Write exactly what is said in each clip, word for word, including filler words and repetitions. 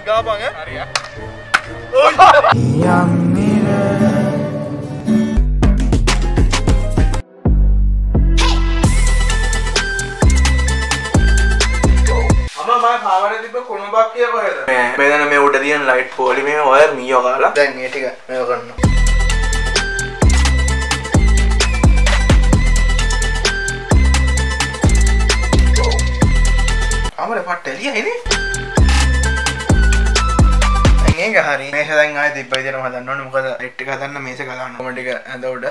gabang eh? Hari ya. Yang mira. Amma mah khaware dibbe kunubak kiya koheda. Me medana me uda diyan light poli me wire miyo kala. Dan me tika me karna. Amare patteliya ini. Enga hari මේෂ දැන් ආයෙ තිබ්බ විදිහටම හදන්න ඕනේ මොකද light එක හදන්න මේෂ ගලවන්න කොම ටික ඇඳ උඩ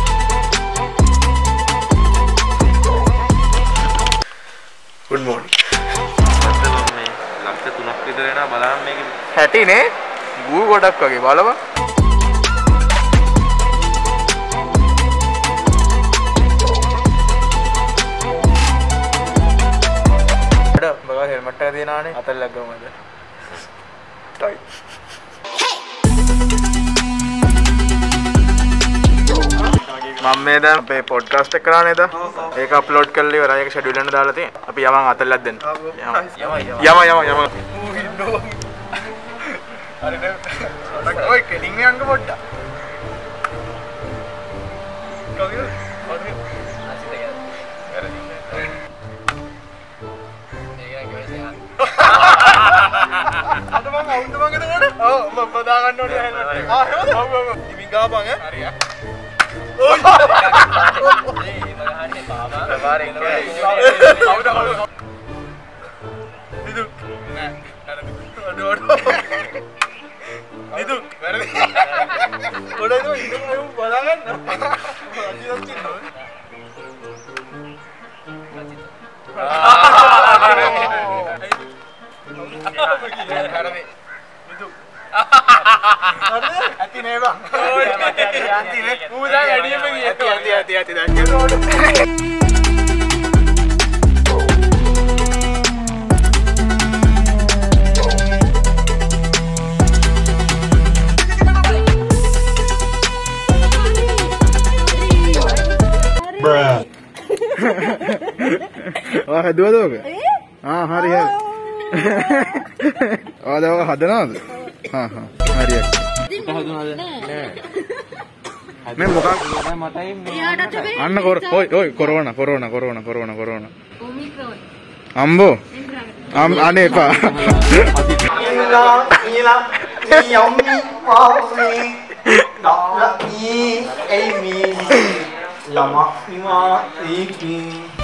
good morning මේ ලක්ෂ තුනක් විතර එනවා බලන්න මේකේ හැටිනේ ගූ ගොඩක් වගේ බලපන් අර බගා හෙල්මට් එක දිනානේ අතල් ලග්ගමද ටයි මම මේ දැන් අපේ පොඩ්කාස්ට් එක කරා නේද? ඒක අප්ලෝඩ් කරලා ඉවරයි. ඒක ෂෙඩියුල් එකකට දාලා තියෙනවා. අපි යමන් අතල්ලක් දෙන්න. යම යම යම යම. හරි නේ. ඔය කෙලින් යන්න පොඩ්ඩක්. කවිද? හරි. අද මම අවුන්ද මගද නේද? ඔව් මම බදා ගන්න ඕනේ හෙල්මට් එක. ආ එහෙමද? ඔව් ඔව්. ඉතින් ගාපන් ඈ. හරියා. Oh, ini bagahane baba. Sabare ini. Auda auda. Itu. Nah, aduh aduh. Itu, berarti. Udah itu itu mau balangan. Lagi lagi. Itu. Hati nih bang. Hati nih. Udah nggak dia begitu. Hati hati hati hati dah. Bruh. Wah dua dua ke? Ah hari hari. Oh ada ada nada. हाँ हाँ हरिया मैं मुका अन्न कोर ओय ओय corona corona corona corona corona अम्बो अम आने पा इला इला यम्मी पासी डाला ई एमी लमा इमा इकी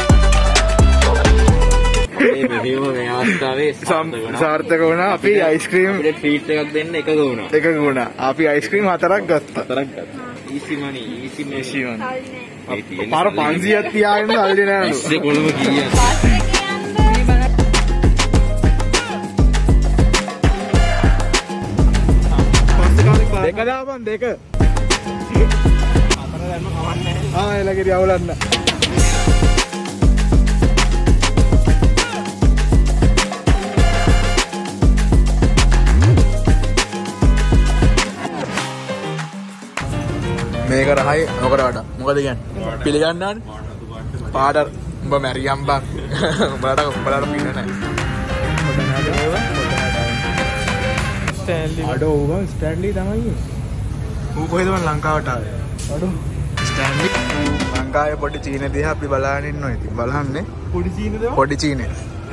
ඒ බෙදීම මේ අවස්ථාවේ සාර්ථක වුණා. අපි අයිස්ක්‍රීම් අපිට ට්‍රීට් එකක් දෙන්න එකක වුණා. එකක වුණා. අපි අයිස්ක්‍රීම් හතරක් ගත්තා. හතරක් ගත්තා. Easy money easy easy money. පාර පන්සියක් තියාගෙන අල්ලේ නෑලු. ඉස්සේ කොළඹ ගියා. දෙක දාපන් දෙක. අතන දැම්ම කවන්නේ නැහැ. ආ එලගිරි අවුලන්න. මේක රහයි මොකට වඩා මොකද කියන්නේ පිළිගන්න ඕනේ පාඩ උඹ මැරියම් බං උඹලට උඹලට පින්න නැහැ ස්ටෑන්ලි අඩෝ උඹ ස්ටෑන්ලි තමයි ඌ කොහෙද මං ලංකාවට ආවේ අඩෝ ස්ටෑන්ලි ලංකාවේ පොඩි චීන දිහා අපි බලාගෙන ඉන්නවා ඉතින් බලන්නේ පොඩි චීනද පොඩි චීනේ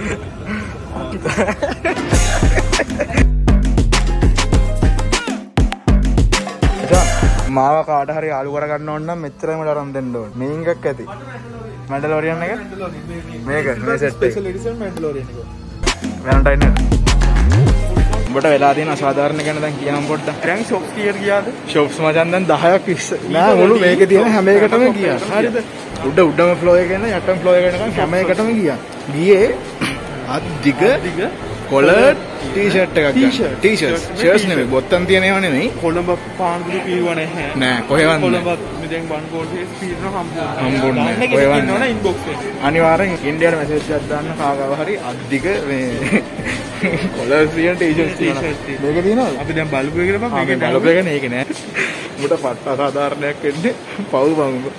මාව කාට හරි යාළු කරගන්න ඕන නම් මෙච්චරම අරන් දෙන්න ඕන. මේන් එකක් ඇති. මැන්ඩලෝරියන් එක? මේක මේ සෙට් එක. ස්පෙෂල් එඩිෂන් මැන්ඩලෝරියන් එක. වැලන්ටයින් එක. උඹට වෙලා තියෙන අසාධාරණ ගැන දැන් කියන්න පොඩ්ඩක්. දැන් ෂොප්ස් කීයට ගියාද? ෂොප්ස් මචන් දැන් දහයක් ඉස්ස. නෑ මුළු මේකේ තියෙන හැම එකටම ගියා. හරිද? උඩ උඩම ෆ්ලෝ එකේ ඉඳන් යටම ෆ්ලෝ එකට යනකම් හැම එකටම ගියා. ගියේ අත් දිග දිග කොලර් ටී-ෂර්ට් එකක් ගන්න. ටී-ෂර්ට්ස්. ෂර්ට්ස් නෙමෙයි බොත්තම් තියෙන ඒවා නෙමෙයි. කොළඹ පාන්දුරු කීව නැහැ. නෑ කොහෙවත් නෑ. කොළඹ මෙතෙන් වන් කෝටියේ ස්පීඩ් එක හම්බුනා. හම්බුන්නේ නෑ. කොහෙවත් නෑ ඉන්බොක්ස් එකේ. අනිවාර්යෙන් ඉන්දියාවේ මැසේජ් එකක් දාන්න කාගාව හරි අද්දික මේ කොලර් තියෙන ටී-ෂර්ට්ස් තියෙනවා. මේක තියෙනවද? අපි දැන් බලපු එකේ බං මේක බලපු එක නේ ඒක නෑ. උඹට පට්ට අසාධාරණයක් වෙන්නේ පව් බං උඹ.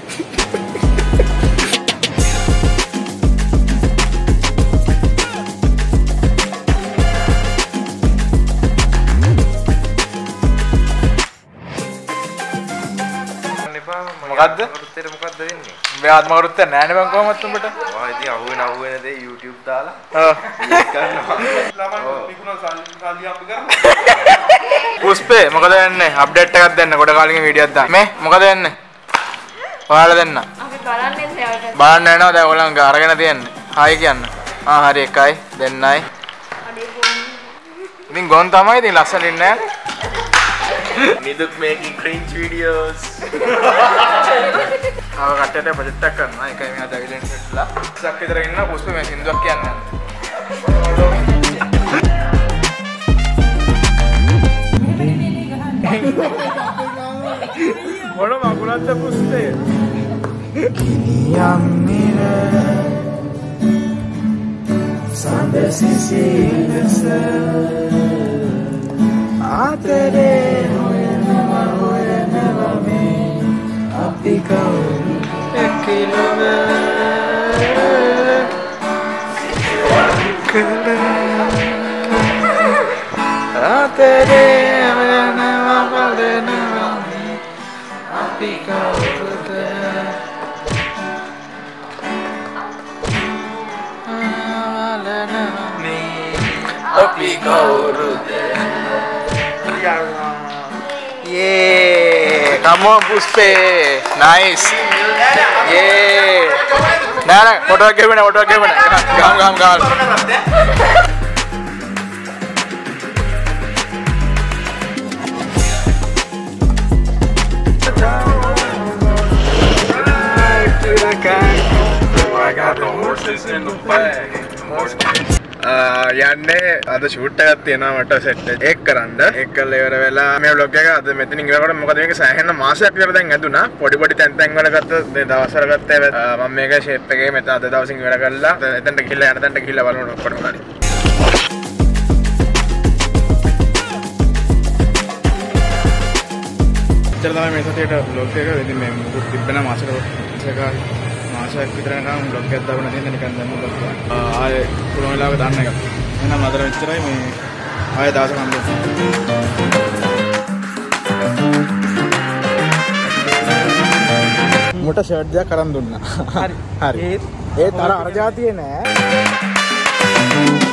මොකද්ද? කරුත්තේට මොකද්ද වෙන්නේ? මේ ආත්ම කරුත්තේ නෑනේ මං කොහොමද උඹට? ඔය ඉතින් අහුවෙන අහුවෙන දේ YouTube දාලා ඔව්. කරනවා. ළමයි විකුණන සල්ලි හම්බ කරනවා. පුස්පේ මොකද වෙන්නේ? අප්ඩේට් එකක් දෙන්න කොට කාලෙකින් වීඩියෝක් දාන්න. මේ මොකද වෙන්නේ? ඔයාලා දෙන්න. අපි බලන්නේ නැහැ. බලන්න යනවා දැන් ඔයගොල්ලන් අරගෙන තියන්නේ. හායි කියන්න. ආ හරි එකයි දෙන්නයි. අඩේ ගොන්. ඉතින් ගොන් තමයි ඉතින් ලස්සන ඉන්නේ නැහැ. Niduk making cringe videos. ආව කට්ටියට ප්‍රොජෙක්ට් එකක් කරනවා. ඒකයි මේ අද විලෙන් සෙට්ලා. ඉස්සක් විතර ඉන්න පුස්පේ මේ සින්දුවක් කියන්නේ. මොන මගුලක්ද පුස්පේ? Kiniam mira sampai sisi kesel atere hoyana hoyana me api kau ekilome atere hoyana hoyana me api kau Api kaurude. Yeah, come on Puspe. Nice. Yeah. Nah, nah, foto ke mana, foto ke mana. Gam, gam, gam. I got the horses in the bag. යන්නේ අද shoot එකක් තියෙනවා මට set එක කරන්න. ඒක කරලා ඉවර වෙලා මේ vlog එක අද මෙතනින් ඉවරකොට මොකද මේක සෑහෙන මාසයක් විතර දැන් ඇදුනා. පොඩි පොඩි තැන් තැන් වල ගත්ත මේ දවස්වල ගත්තා. මම මේක ෂේප් එකේ මෙතන අද දවසින් ඉවර කරලා එතනට ගිහලා යන තැනට ගිහලා බලමු ඔක්කොම හරි. ඉතින් තමයි මේ සතියේට vlog එක ඉතින් මේ මුකුත් තිබ්බන මාසෙක එක මාසයක් විතර යනකම් vlog එකක් දාගෙන තියෙන නිකන් දැන් vlog එක. ආයේ පුළුවන් වෙලාවක දාන්න එක. එහෙනම් අදට මෙච්චරයි මේ ආයේ දවසක් හම්බෙන්න. මොට ෂර්ට් දෙයක් අරන් දුන්නා. හරි. හරි. ඒත් අර අර જાතියේ නෑ.